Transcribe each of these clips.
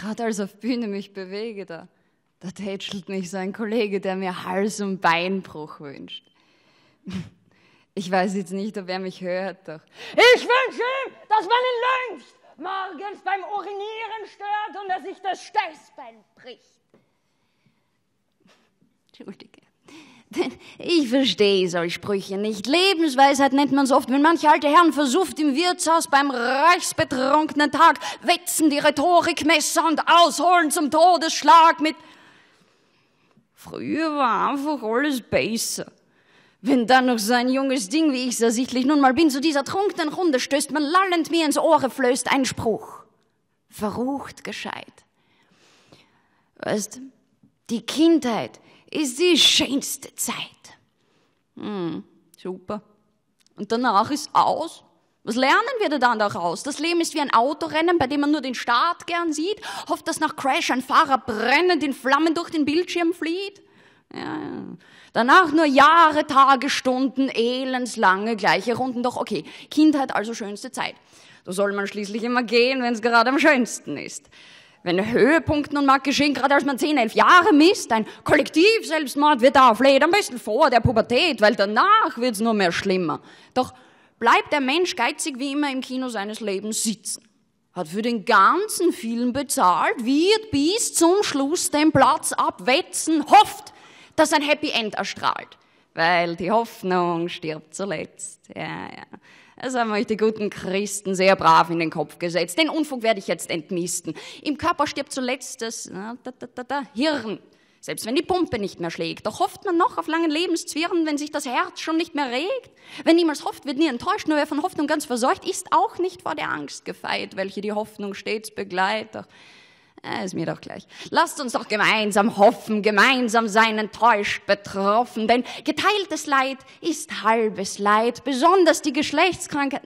Gerade als auf Bühne mich bewege, da tätschelt mich so ein Kollege, der mir Hals- und Beinbruch wünscht. Ich weiß jetzt nicht, ob er mich hört, doch. Ich wünsche ihm, dass man ihn lyncht, morgens beim Urinieren stört und er sich das Steißbein bricht. Entschuldige. Ich verstehe solche Sprüche nicht. Lebensweisheit nennt man so oft, wenn manche alte Herren versuft im Wirtshaus beim reichsbetrunkenen Tag wetzen die Rhetorikmesser und ausholen zum Todesschlag mit. Früher war einfach alles besser. Wenn dann noch so ein junges Ding, wie ich es ersichtlich nun mal bin, zu dieser trunkenen Runde stößt, man lallend mir ins Ohr flößt ein Spruch. Verrucht gescheit. Weißt, die Kindheit ist die schönste Zeit. Super. Und danach ist aus. Was lernen wir denn dann daraus? Das Leben ist wie ein Autorennen, bei dem man nur den Start gern sieht, hofft, dass nach Crash ein Fahrer brennend in Flammen durch den Bildschirm flieht. Ja. Danach nur Jahre, Tage, Stunden, elendslange gleiche Runden. Doch okay, Kindheit also schönste Zeit. Da soll man schließlich immer gehen, wenn es gerade am schönsten ist. Wenn ein Höhepunkt nun mag geschehen, gerade als man 10, 11 Jahre misst, ein Kollektiv-Selbstmord wird auflädt, am besten vor der Pubertät, weil danach wird's nur mehr schlimmer. Doch bleibt der Mensch geizig wie immer im Kino seines Lebens sitzen. Hat für den ganzen Film bezahlt, wird bis zum Schluss den Platz abwetzen, hofft, dass ein Happy End erstrahlt. Weil die Hoffnung stirbt zuletzt. Ja. Das haben euch die guten Christen sehr brav in den Kopf gesetzt. Den Unfug werde ich jetzt entmisten. Im Körper stirbt zuletzt das Hirn, selbst wenn die Pumpe nicht mehr schlägt. Doch hofft man noch auf langen Lebenszwirren, wenn sich das Herz schon nicht mehr regt? Wer niemals hofft, wird nie enttäuscht. Nur wer von Hoffnung ganz verseucht, ist auch nicht vor der Angst gefeit, welche die Hoffnung stets begleitet. Ist mir doch gleich. Lasst uns doch gemeinsam hoffen, gemeinsam sein enttäuscht, betroffen, denn geteiltes Leid ist halbes Leid, besonders die Geschlechtskrankheit.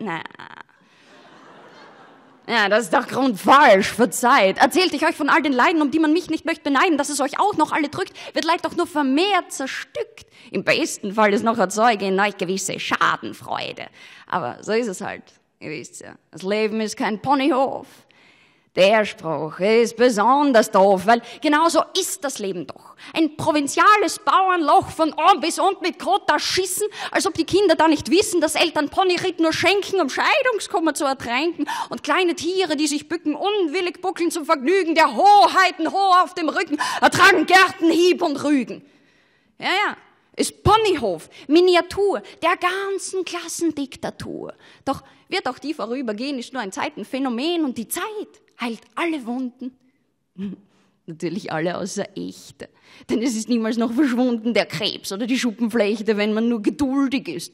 Ja, das ist doch grundfalsch, verzeiht. Erzählt ich euch von all den Leiden, um die man mich nicht möchte beneiden, dass es euch auch noch alle drückt, wird Leid doch nur vermehrt zerstückt. Im besten Fall ist noch erzeuge in euch gewisse Schadenfreude. Aber so ist es halt, ihr wisst ja, das Leben ist kein Ponyhof. Der Spruch ist besonders doof, weil genauso ist das Leben doch. Ein provinziales Bauernloch von oben bis unten mit Kot erschissen, als ob die Kinder da nicht wissen, dass Eltern Ponyritt nur schenken, um Scheidungskummer zu ertränken, und kleine Tiere, die sich bücken, unwillig buckeln zum Vergnügen der Hoheiten hoch auf dem Rücken, ertragen Gärtenhieb und Rügen. Ja, ist Ponyhof, Miniatur der ganzen Klassendiktatur. Doch wird auch die vorübergehen, ist nur ein Zeitenphänomen, und die Zeit heilt alle Wunden. Natürlich alle außer echte. Denn es ist niemals noch verschwunden, der Krebs oder die Schuppenflechte, wenn man nur geduldig ist.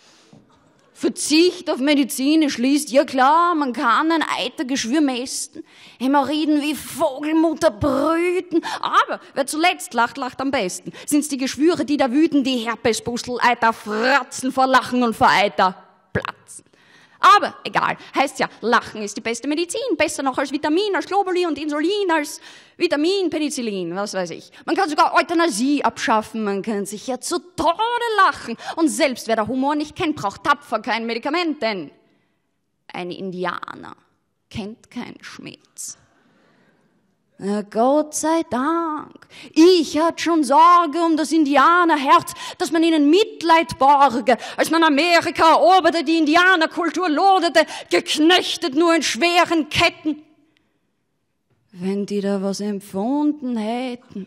Verzicht auf Medizin schließt, ja klar, man kann ein Eitergeschwür mästen, Hämorrhoiden wie Vogelmutter brüten, aber wer zuletzt lacht, lacht am besten. Sind's die Geschwüre, die da wüten, die Herpespustel, Eiter fratzen vor Lachen und vor Eiter platzen. Aber egal, heißt ja, Lachen ist die beste Medizin, besser noch als Vitamin, als Globuli und Insulin, als Vitamin, Penicillin, was weiß ich. Man kann sogar Euthanasie abschaffen, man kann sich ja zu Tode lachen. Und selbst wer der Humor nicht kennt, braucht tapfer kein Medikament, denn ein Indianer kennt keinen Schmerz. Na Gott sei Dank, ich hatte schon Sorge um das Indianerherz, dass man ihnen Mitleid borge, als man Amerika eroberte, die Indianerkultur loderte, geknechtet nur in schweren Ketten. Wenn die da was empfunden hätten,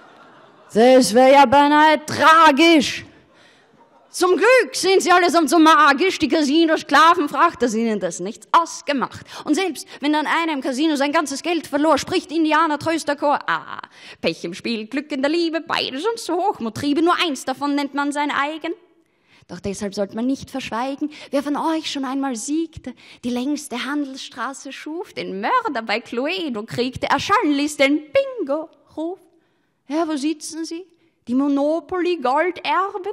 das wäre ja beinahe tragisch. Zum Glück sind sie allesamt so magisch, die Casino-Sklavenfracht, dass ihnen das nichts ausgemacht. Und selbst wenn dann einer im Casino sein ganzes Geld verlor, spricht Indianer-Trösterchor, Pech im Spiel, Glück in der Liebe, beides und so Hochmuttriebe, nur eins davon nennt man sein eigen. Doch deshalb sollte man nicht verschweigen, wer von euch schon einmal siegte, die längste Handelsstraße schuf, den Mörder bei Cluedo kriegte, erschallen ließ den Bingo-Ruf. Ja, wo sitzen sie? Die Monopoly-Golderben?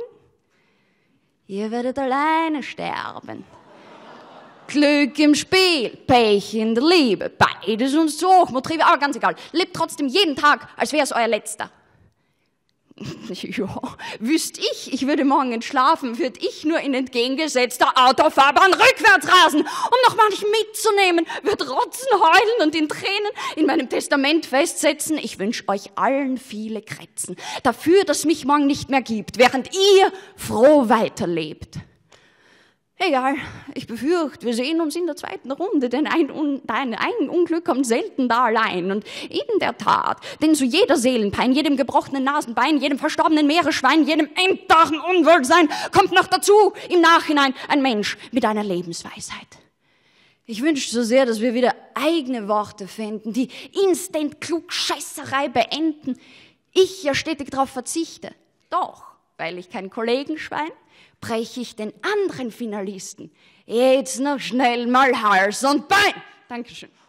Ihr werdet alleine sterben. Glück im Spiel, Pech in der Liebe, beides uns zu Hochmuttriebe, aber ganz egal. Lebt trotzdem jeden Tag, als wäre es euer letzter. Ja, wüsste ich würde morgen entschlafen, würde ich nur in entgegengesetzter Autofahrbahn rückwärts rasen, um noch mal nicht mitzunehmen, würde rotzen, heulen und in Tränen in meinem Testament festsetzen, ich wünsche euch allen viele Kretzen, dafür, dass mich morgen nicht mehr gibt, während ihr froh weiterlebt. Egal, ich befürchte, wir sehen uns in der zweiten Runde, denn ein Unglück kommt selten da allein. Und in der Tat, denn zu jeder Seelenpein, jedem gebrochenen Nasenbein, jedem verstorbenen Meeresschwein, jedem endlichen Unwohlsein kommt noch dazu im Nachhinein ein Mensch mit einer Lebensweisheit. Ich wünsche so sehr, dass wir wieder eigene Worte finden, die Instant-Klugscheißerei beenden. Ich ja stetig darauf verzichte. Doch, weil ich kein Kollegenschwein, breche ich den anderen Finalisten jetzt noch schnell mal Hals und Bein. Dankeschön.